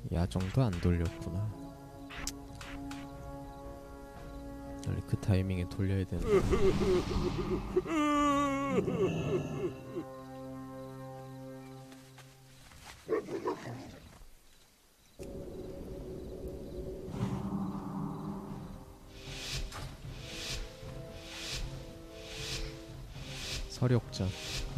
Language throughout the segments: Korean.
야정도 안 돌렸구나. 원래 그 타이밍에 돌려야 되는데. 서력전.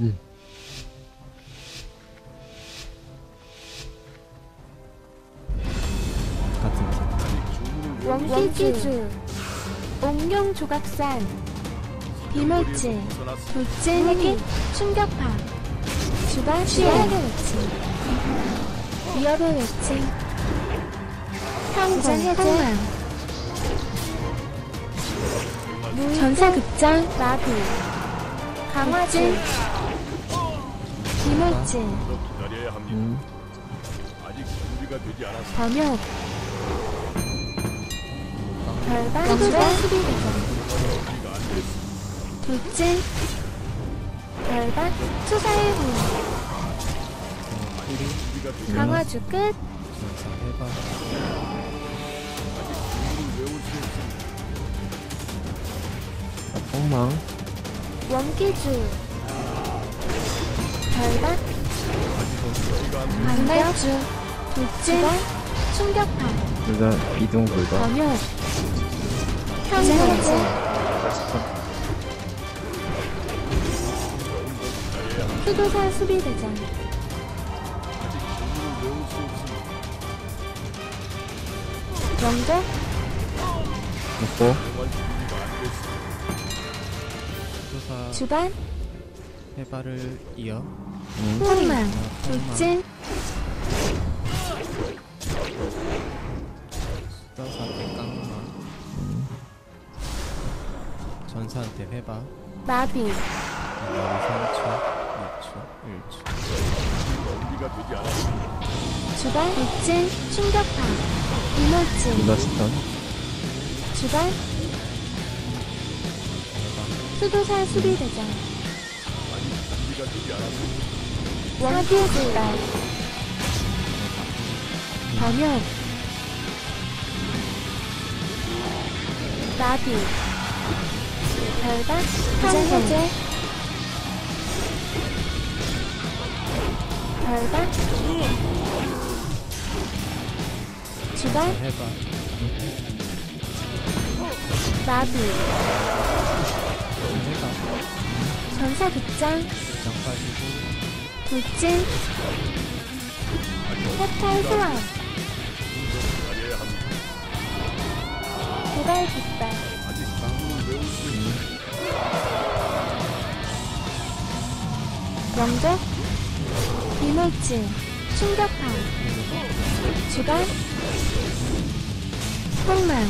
같은 팀. 원기주 옥룡조각산 비물질 돌진기 충격파 주반 시야의 외침 위협의 외침 평전 해제 전사극장 마비 강화질 비물질 기다려야 합니다. 아직 준비가 되지 않았습니다. 범역 별반 수도사 수비대전 돌진 별반 수사의 후 강화주 끝 전사 해봐. 폭망. 원기주 별반 반발주 돌진 충격파 둘다 이동 불가. 범역 평전해제 수도사 수비대전 영도 먹고. 수사 주반 해바를 이어. 폭망 돌진 수다사한테 깡마. 전사한테 해봐. 마비 3초, 2초, 1초. 준비가 되지 않았습니다. 주반 돌진 충격파 이물질 둘다 스턴. 주반 수도사 수비대전 준비가 되지 않았습니다. 원기의 불발 범역 나비 별반 평해제 별반 주반 해봐. 나비 해봐. 전사극장 장 빠지고. 돌진 해탈 소환 기다려야 합니다. 도발 깃발 아직 강물을 외울 수 있는 영적 이물질 충격파 주간 폭망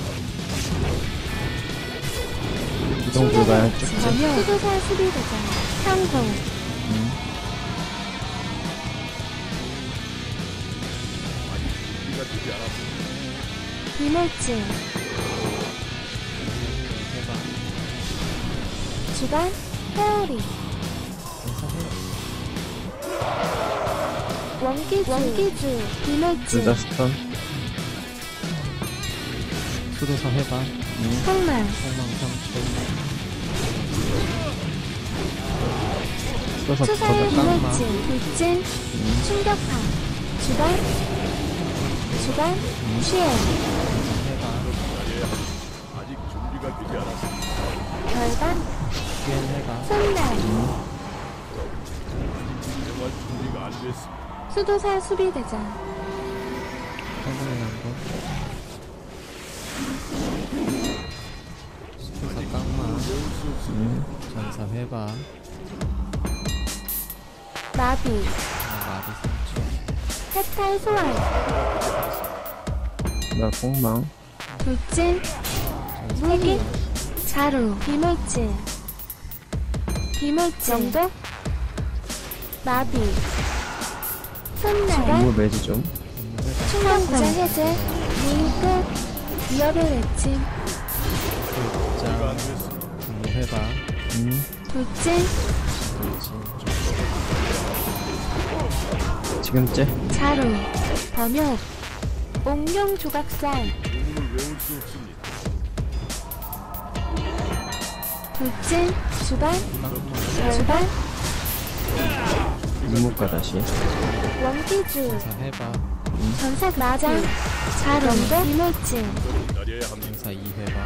이동 불가. 쭉쭉. 전혀 수도사 수비대전 상공 준비가 되지 않았습니다. 이물질 해봐. 주간 회오리 전사 해. 원기주 이물질 둘다 스턴. 수도사 해봐. 폭망 폭망 3초. 쏘서 수사의 붙어서 깡마. 이물질 돌진 충격파 주간 시행 해봐. 아직 준비가 되지 않았습니다. 별반 기엔 해봐. 손날 정말 준비가 안 됐습니다. 수도사 수비대전 성공해 난 거. 수도사 깡마. 전사 해봐. 마비 마비 3초. 해탈 소환 나 폭망. 돌진 무기 자루 비물질 정도 마비 손날 이거 매지 좀. 충격파 해제 무인끝 위협의 외침 자, 해봐. 돌진 돌진. 지금째? 자루, 번역, 옥룡 조각살, 주문을 외울 수 없습니다. 돌진, 주반, 절반, 이목과 다시. 원기주, 전사 해봐. 전사 마장, 자루, 이물질, 기다려야 합니다. 전사 2회봐.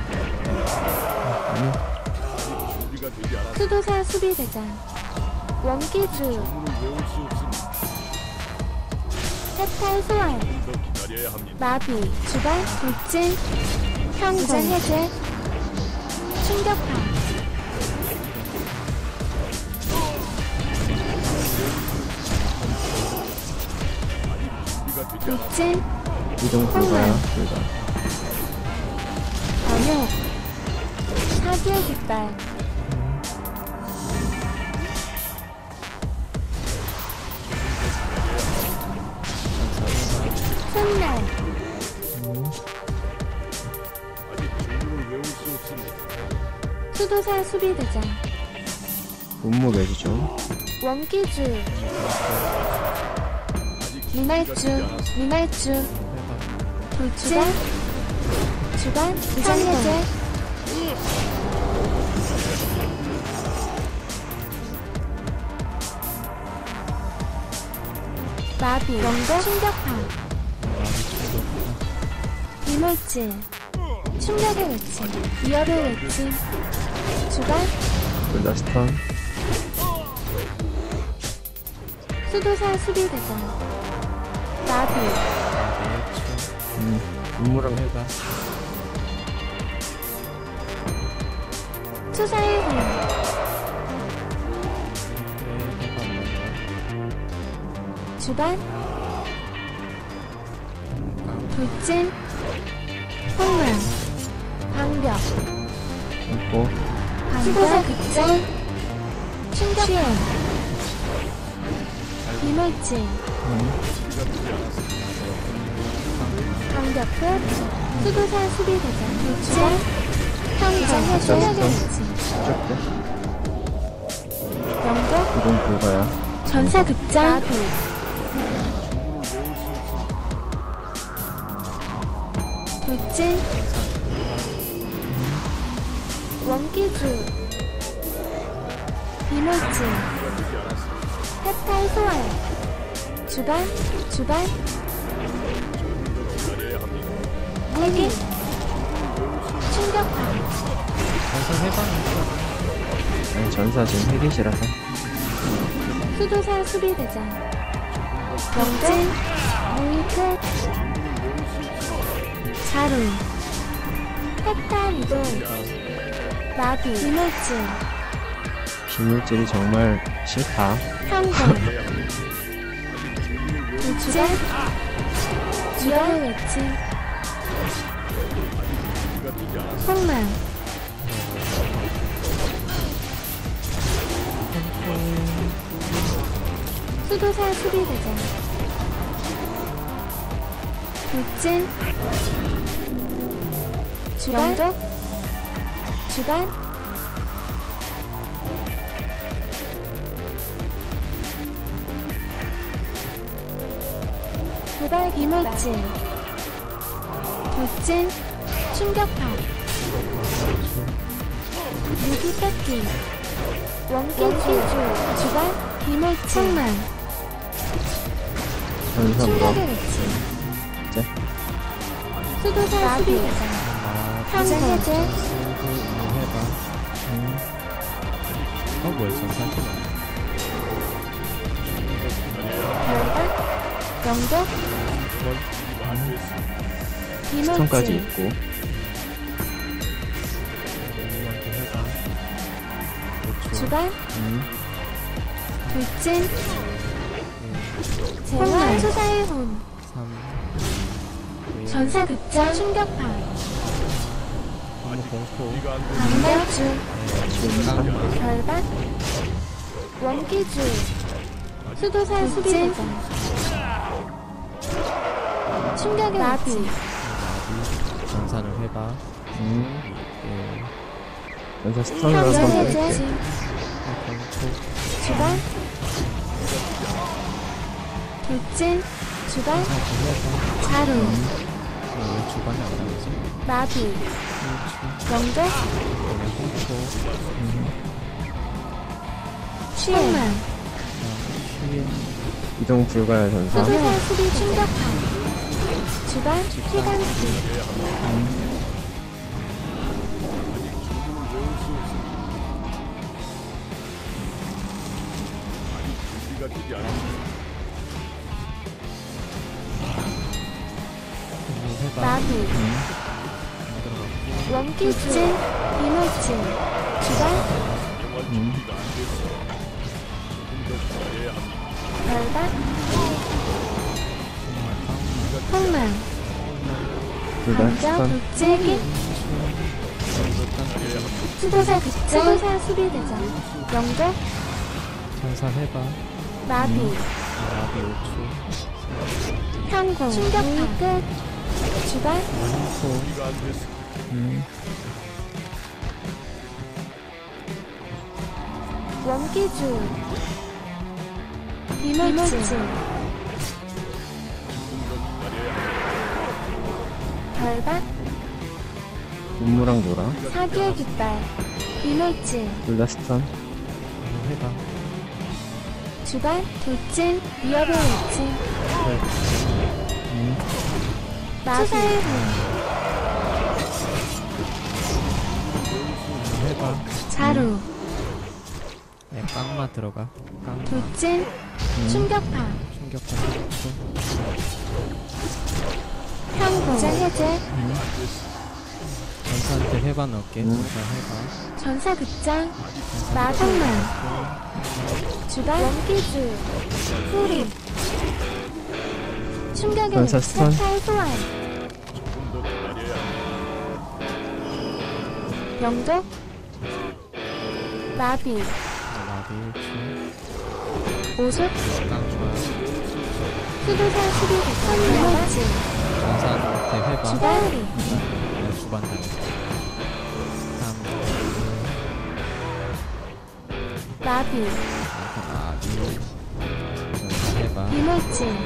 준비가 되지 않았습니다. 수도사 수비대장, 원기주, 주문을 외울 수 없습니다. 해탈 소환, 더 기다려야 합니다. 마비, 주반, 돌진, 현군, 해제, 충격파, 준비가 되지 않았습니다. 돌진, 이동 불가야, 불가. 번역, 사기의 깃발, 손날, 아직 주문을 외울 수 없습니다. 수도사 수비대장, 분무 매주 좀. 원기주, 아직 미말주, 미말주, 해봐. 돌진, 주반, 부정해제, 마비, 원거, 충격파, 마비 충격파. 이물질, 충격의 외침, 위협의 외침, 주반, 불다 스턴. 수도사 수비대장, 마비, 마비 초. 분무랑 해봐. 투사의 혼, 해봐. 주반, 강. 돌진, 폭망, 방벽, 있고. 수도사 극장, 충격파, 이물질, 방벽 끝, 수도사 수비대장, 돌진, 현장, 충격의 외침, 시작돼. 영적, 이동 불가야. 전사 극장, 마비, 돌진, 원기주, 이물질, 해탈 소환, 주반, 주반, 무기, 충격파, 전사 해봐. 아니, 전사 지금 헤릿이라서. 수도사 수비대장, 영진, 무이끝, 자루, 해탈 이동, 마비, 이물질, 비밀질이 정말 싫다. 현금, 돌진, 위험의 외침, 폭망, 수도사 수비대장, 돌진, 주반, 주반, 도발 이물질, 돌진, 충격파, 무기 뺏기, 원기주, 주반, 이물질, 폭망, 전사 물어. 충격의 외침, 이제. 수도사 수비대장, 현장 해제, 해봐. 뭐야 전사 해봐. 별박, 영적, 스턴까지 이물질, 있고. 누구한테 해봐. 5초. 주반, 돌진, 1, 재활, 수사의 혼, 3, 전사 극장, 충격파, 너무 공포. 방발주, 강. 별박, 원기주, 수도사 수비대장, 충격의 마비, 전사를 해봐. 전사 스턴으로 현장 선택. 해제, 공포. 주반, 돌진, 주간, 전사 좀 해봐. 자루, 왜 주반이 안 나오지? 마비, 1초. 영절, 그냥 공포. 시행, 휴일. 이동 불가야 전사. 수도사 수비 충격파, 주간, 희간수, 준비가 되지 않았습니다. 해봐. 마비, 들어갔고. 원기진, 이물진, 주간, 영원 준비가 안 됐어. 조금 더 기다려야 합니다. 별박, 폭망, 둘 다 반격, 스턴. 돌진기, 수도사 극장, 수도사 수비대장, 영절, 전사 해봐. 마비, 마비 5초. 현공, 충격파, 끝, 주간, 공포. 준비가 안 됐어. 원기주, 이물진, 조금 더 기다려야 합니다. 별박, 눈무랑 노라. 사기의 깃발, 이물진, 둘 다 스턴. 해봐. 주간, 돌진, 위협의 외침, 마비, 수사의 문, 해봐. 자루, 네, 깡마 들어가. 깡마. 돌진, 충격파, 충격파 10초. 현공, 부자 해제, 전사한테 해봐 넣을게. 전사 해봐. 전사 극장, 마성만, 주간, 원기주, 후리, 충격의 전사 외침, 스턴. 색깔 소환, 조금 더 기다려야 합니다. 영적, 마비, 마비 1초. 오숙, 깡마. 수도사 수비 대상, 이물진, 전사한테 해봐. 주간리, 네, 주반 당. 마비, 마비. 전사 해봐. 이물진,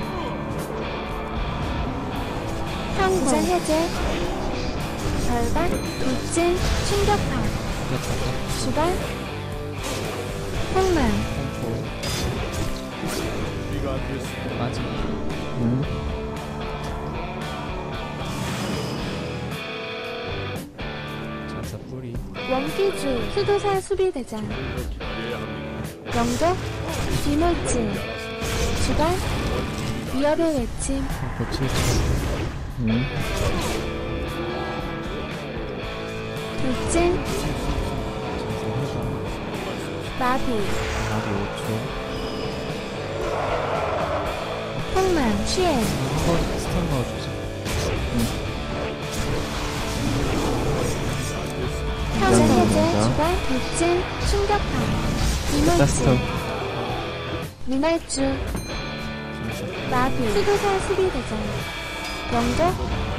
현공, 부자 해제, 별반, 돌진, 충격파, 충격파 주간, 폭망, 공포. 준비가 안 됐어. 마지막. 전사 뿌리. 원기주, 수도사 수비대장, 조금 더 기다려야 합니다. 영적, 이물진, 주간, 위협의 외침, 공포 7초. 돌진, 전사 해봐. 마비, 마비 5초. 폭망, 시행, 한번 스턴 넣어주자. 현재 해제, 감사합니다. 주간, 돌진, 충격파, 둘 다 스턴. 이물진, 문할주, 마비, 수도사 수비대장, 영적,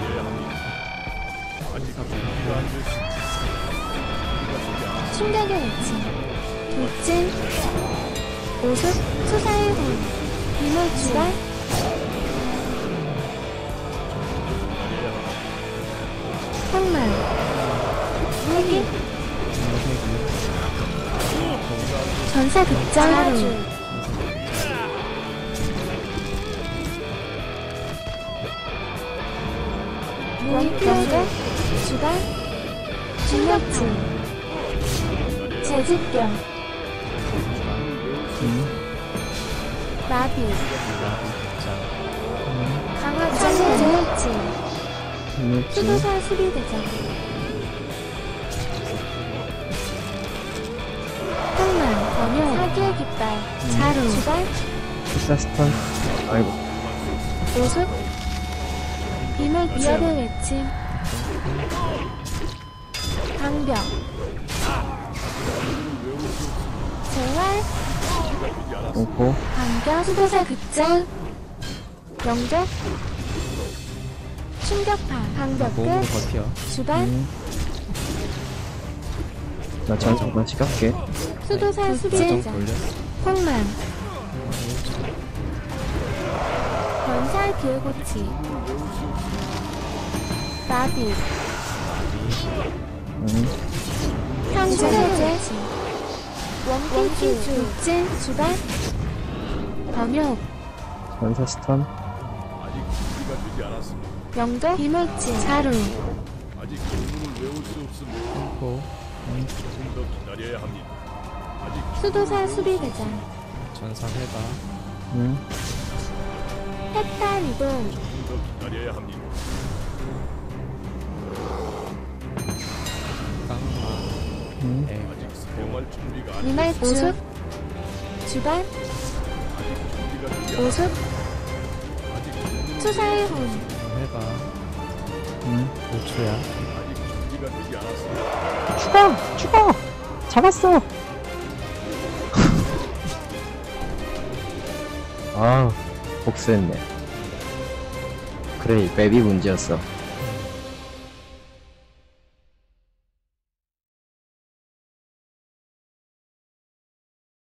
준비가 안 됐어. 충격의 외침, 돌진, 오숙, 수사의 혼, 이물주간, 폭망, 회기, 전사 극장, 하루, 원격, 주간, 충격진, 재집경, 마비, 강화장 재물진, 수도사 수비대장, 폭망, 번영, 사기의 깃발, 자루, 주간, 둘 다 스턴. 아이고. 오숙, 비물 위협의 외침, 방벽, 재활, 공포. 반격, 수도사 극장, 영적, 충격파, 방벽 몸으로 끝, 버텨. 주간, 나 전성만 시각게. 수도사 정 수비대장, 돌렸어. 폭망, 수살 비울고치 나비 형제 해제 원기주 육진 주발 번역 전사 스턴. 아직 준비가 되지 않았습니다. 영도 비물질 자루 아직 경문을 외울 수 없습니다. 템포. 조금 더 기다려야 합니다. 아직 수도사 수비대장 전사 해봐. 해탈 이동 조금 더 기다려야 합니다. 깡마. 엑. 아직 사용할 준비가 안 미말 오숙 주발 준비가 되지 않았습니다. 오숙 아직 경문을 수사의 혼 해봐. 5초야. 아직 준비가 되지 않았습니다. 죽어! 죽어! 잡았어! 아, 복수했네. 그래, 맵이 문제였어.